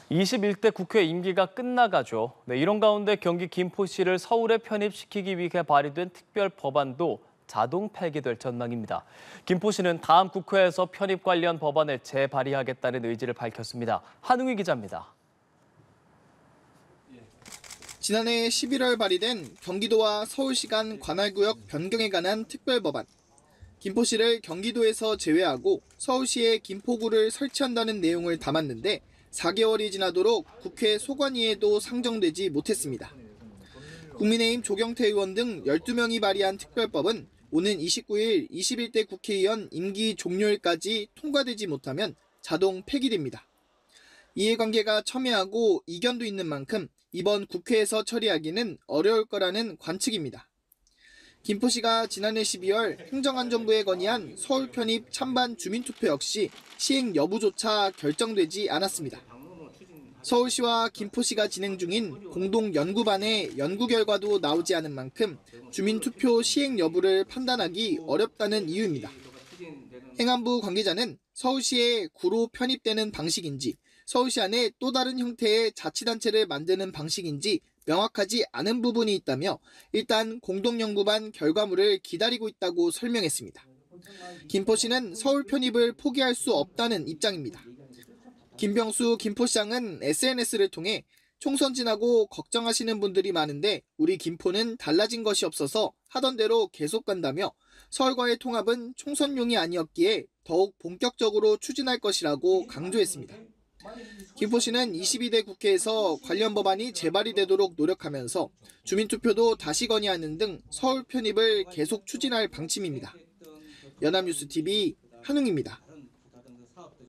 21대 국회 임기가 끝나가죠. 이런 가운데 경기 김포시를 서울에 편입시키기 위해 발의된 특별 법안도 자동 폐기될 전망입니다. 김포시는 다음 국회에서 편입 관련 법안을 재발의하겠다는 의지를 밝혔습니다. 한웅희 기자입니다. 지난해 11월 발의된 경기도와 서울시 간 관할구역 변경에 관한 특별법안. 김포시를 경기도에서 제외하고 서울시에 김포구를 설치한다는 내용을 담았는데 4개월이 지나도록 국회 소관위에도 상정되지 못했습니다. 국민의힘 조경태 의원 등 12명이 발의한 특별법은 오는 29일 21대 국회의원 임기 종료일까지 통과되지 못하면 자동 폐기됩니다. 이해관계가 첨예하고 이견도 있는 만큼 이번 국회에서 처리하기는 어려울 거라는 관측입니다. 김포시가 지난해 12월 행정안전부에 건의한 서울 편입 찬반 주민투표 역시 시행 여부조차 결정되지 않았습니다. 서울시와 김포시가 진행 중인 공동연구반의 연구 결과도 나오지 않은 만큼 주민투표 시행 여부를 판단하기 어렵다는 이유입니다. 행안부 관계자는 서울시에 구로 편입되는 방식인지 서울시 안에 또 다른 형태의 자치단체를 만드는 방식인지 명확하지 않은 부분이 있다며 일단 공동연구반 결과물을 기다리고 있다고 설명했습니다. 김포시는 서울 편입을 포기할 수 없다는 입장입니다. 김병수 김포시장은 SNS를 통해 총선 지나고 걱정하시는 분들이 많은데 우리 김포는 달라진 것이 없어서 하던 대로 계속 간다며 서울과의 통합은 총선용이 아니었기에 더욱 본격적으로 추진할 것이라고 강조했습니다. 김포시는 22대 국회에서 관련 법안이 재발의되도록 노력하면서 주민투표도 다시 건의하는 등 서울 편입을 계속 추진할 방침입니다. 연합뉴스TV 한웅입니다.